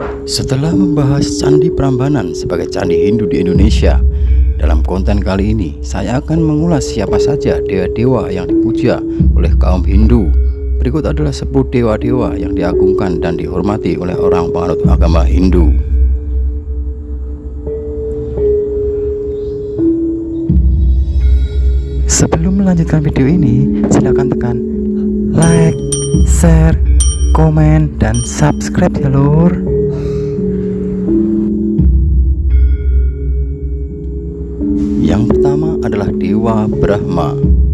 Setelah membahas Candi Prambanan sebagai candi Hindu di Indonesia, dalam konten kali ini saya akan mengulas siapa saja dewa-dewa yang dipuja oleh kaum Hindu. Berikut adalah 10 dewa-dewa yang diagungkan dan dihormati oleh orang penganut agama Hindu. Sebelum melanjutkan video ini, silakan tekan like, share, komen, dan subscribe ya lur. Yang pertama adalah Dewa Brahma.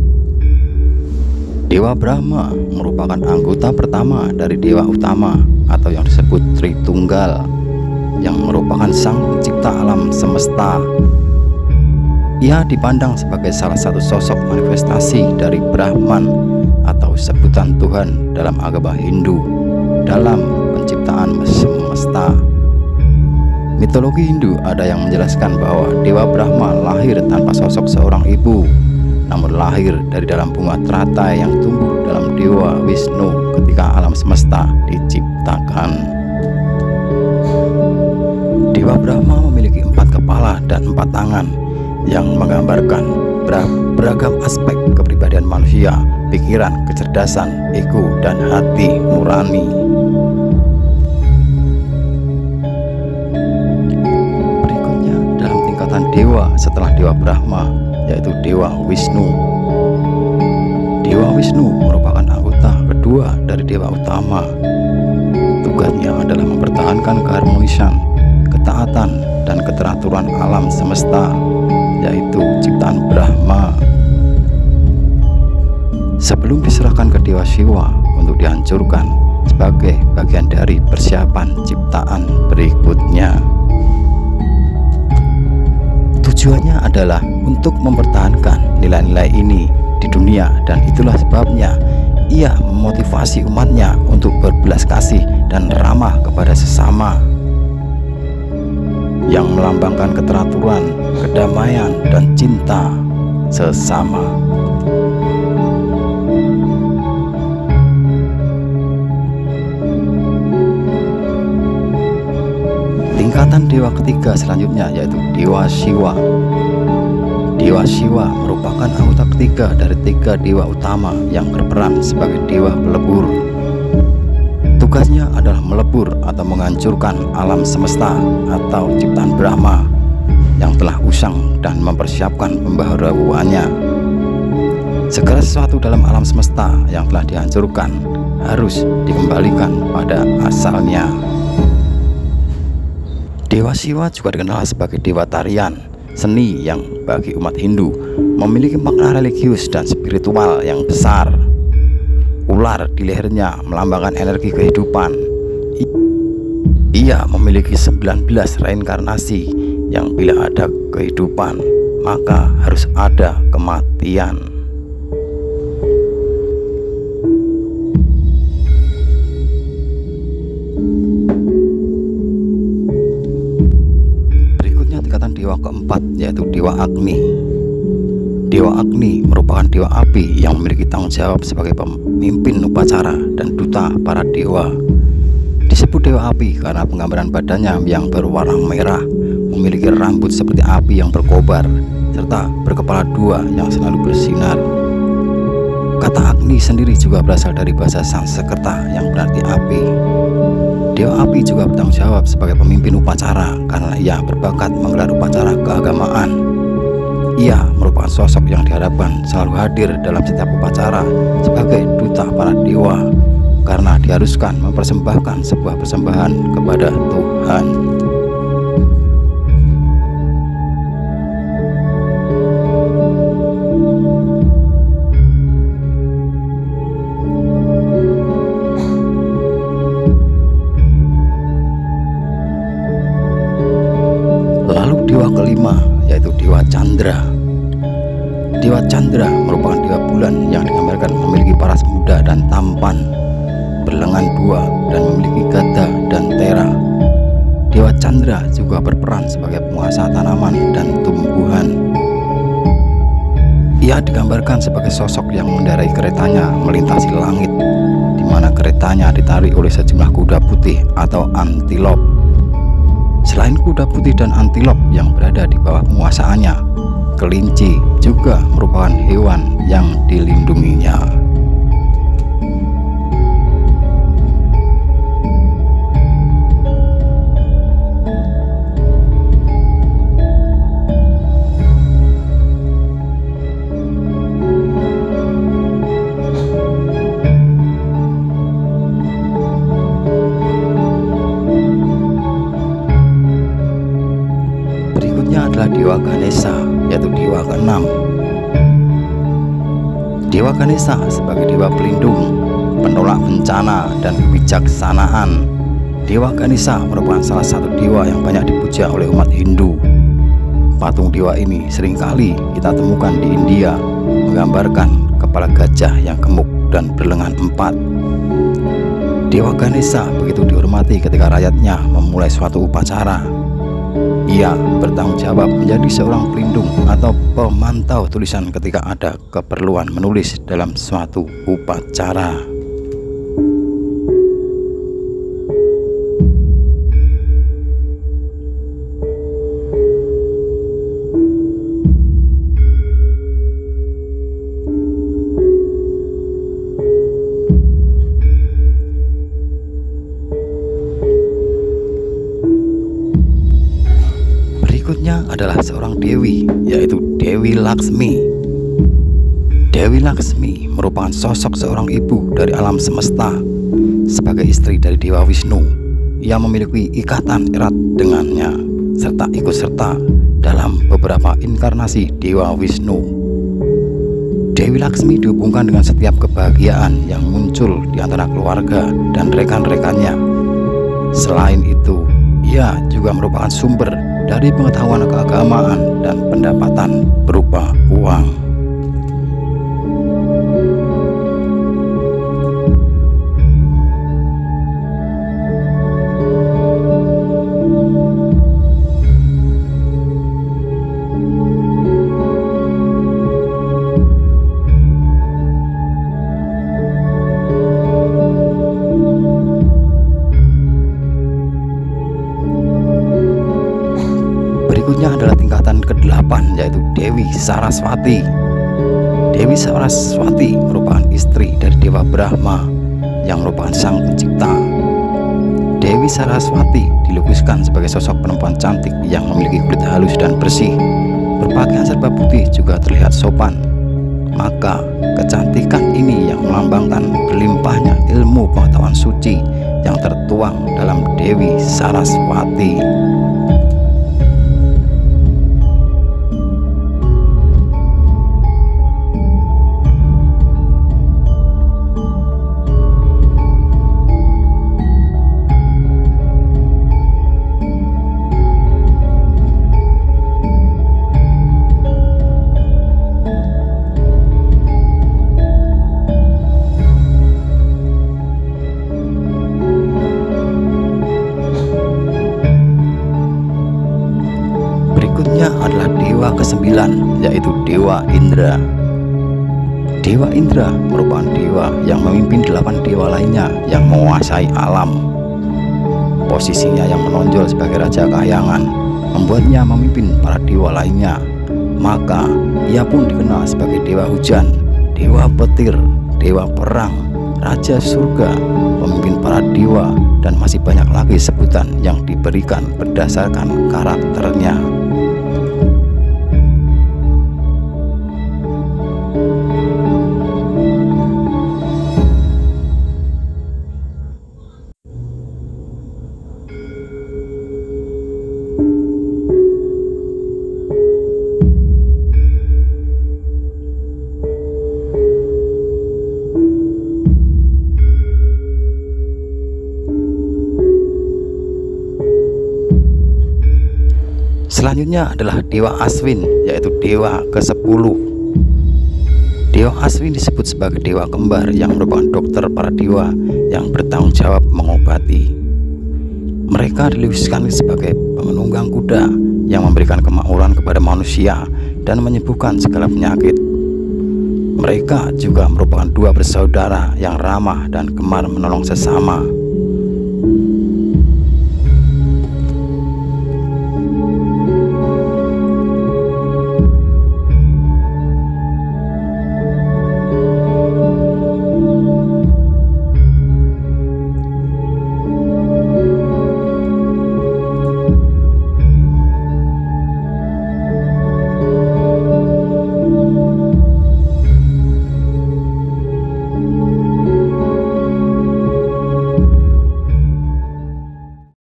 Dewa Brahma merupakan anggota pertama dari dewa utama atau yang disebut Tritunggal, yang merupakan sang pencipta alam semesta. Ia dipandang sebagai salah satu sosok manifestasi dari Brahman atau sebutan Tuhan dalam agama Hindu dalam penciptaan semesta. Mitologi Hindu ada yang menjelaskan bahwa Dewa Brahma lahir tanpa sosok seorang ibu, namun lahir dari dalam bunga teratai yang tumbuh dalam Dewa Wisnu ketika alam semesta diciptakan. Dewa Brahma memiliki 4 kepala dan 4 tangan yang menggambarkan beragam aspek kepribadian manusia, pikiran, kecerdasan, ego, dan hati nurani. Berikutnya dalam tingkatan dewa setelah Dewa Brahma, yaitu Dewa Wisnu. Dewa Wisnu merupakan anggota kedua dari dewa utama. Tugasnya adalah mempertahankan keharmonisan, ketaatan, dan keteraturan alam semesta, yaitu ciptaan Brahma. Sebelum diserahkan ke Dewa Siwa untuk dihancurkan sebagai bagian dari persiapan ciptaan berikutnya. Tujuannya adalah untuk mempertahankan nilai-nilai ini di dunia, dan itulah sebabnya ia memotivasi umatnya untuk berbelas kasih dan ramah kepada sesama, yang melambangkan keteraturan, kedamaian, dan cinta sesama. Tingkatan dewa ketiga selanjutnya yaitu Dewa Siwa. Dewa Siwa merupakan anggota ketiga dari 3 dewa utama yang berperan sebagai dewa pelebur. Tugasnya adalah melebur atau menghancurkan alam semesta atau ciptaan Brahma yang telah usang dan mempersiapkan pembaharuannya. Segala sesuatu dalam alam semesta yang telah dihancurkan harus dikembalikan pada asalnya. Dewa Siwa juga dikenal sebagai dewa tarian, seni yang bagi umat Hindu memiliki makna religius dan spiritual yang besar. Ular di lehernya melambangkan energi kehidupan. Ia memiliki 19 reinkarnasi yang bila ada kehidupan maka harus ada kematian. Berikutnya tingkatan dewa keempat yaitu Dewa Agni. Dewa Agni merupakan dewa api yang memiliki tanggung jawab sebagai pemimpin upacara dan duta para dewa. Disebut dewa api karena penggambaran badannya yang berwarna merah, memiliki rambut seperti api yang berkobar, serta berkepala 2 yang selalu bersinar. Kata Agni sendiri juga berasal dari bahasa Sanskerta yang berarti api. Dewa api juga bertanggung jawab sebagai pemimpin upacara karena ia berbakat menggelar upacara keagamaan. Ia merupakan sosok yang diharapkan selalu hadir dalam setiap upacara sebagai duta para dewa karena diharuskan mempersembahkan sebuah persembahan kepada Tuhan. Lalu dewa kelima yaitu Dewa Chandra. Dewa Chandra merupakan dewa bulan yang digambarkan memiliki paras muda dan tampan, berlengan 2, dan memiliki gada dan tera. Dewa Chandra juga berperan sebagai penguasa tanaman dan tumbuhan. Ia digambarkan sebagai sosok yang mengendarai keretanya melintasi langit, di mana keretanya ditarik oleh sejumlah kuda putih atau antilop. Selain kuda putih dan antilop yang berada di bawah penguasaannya, kelinci juga merupakan hewan yang dilindunginya. Adalah Dewa Ganesha, yaitu dewa ke-6. Dewa Ganesha sebagai dewa pelindung, penolak bencana, dan kebijaksanaan. Dewa Ganesha merupakan salah satu dewa yang banyak dipuja oleh umat Hindu. Patung dewa ini seringkali kita temukan di India, menggambarkan kepala gajah yang gemuk dan berlengan 4. Dewa Ganesha begitu dihormati ketika rakyatnya memulai suatu upacara. Ia bertanggung jawab menjadi seorang pelindung atau pemantau tulisan ketika ada keperluan menulis dalam suatu upacara. Berikutnya adalah seorang dewi, yaitu Dewi Laksmi. Dewi Laksmi merupakan sosok seorang ibu dari alam semesta. Sebagai istri dari Dewa Wisnu, ia memiliki ikatan erat dengannya serta ikut serta dalam beberapa inkarnasi Dewa Wisnu. Dewi Laksmi dihubungkan dengan setiap kebahagiaan yang muncul di antara keluarga dan rekan-rekannya. Selain itu, ia juga merupakan sumber dari pengetahuan keagamaan dan pendapatan berupa uang. Berikutnya adalah tingkatan ke-8, yaitu Dewi Saraswati. Dewi Saraswati merupakan istri dari Dewa Brahma yang merupakan sang pencipta. Dewi Saraswati dilukiskan sebagai sosok perempuan cantik yang memiliki kulit halus dan bersih. Berpakaian serba putih juga terlihat sopan. Maka kecantikan ini yang melambangkan berlimpahnya ilmu pengetahuan suci yang tertuang dalam Dewi Saraswati. Berikutnya adalah dewa ke-9, yaitu Dewa Indra. Dewa Indra merupakan dewa yang memimpin 8 dewa lainnya yang menguasai alam. Posisinya yang menonjol sebagai raja kahyangan membuatnya memimpin para dewa lainnya. Maka ia pun dikenal sebagai dewa hujan, dewa petir, dewa perang, raja surga, pemimpin para dewa, dan masih banyak lagi sebutan yang diberikan berdasarkan karakternya. Selanjutnya adalah Dewa Aswin, yaitu dewa ke-10. Dewa Aswin disebut sebagai dewa kembar yang merupakan dokter para dewa yang bertanggung jawab mengobati. Mereka dilukiskan sebagai penunggang kuda yang memberikan kemakmuran kepada manusia dan menyembuhkan segala penyakit. Mereka juga merupakan dua bersaudara yang ramah dan gemar menolong sesama.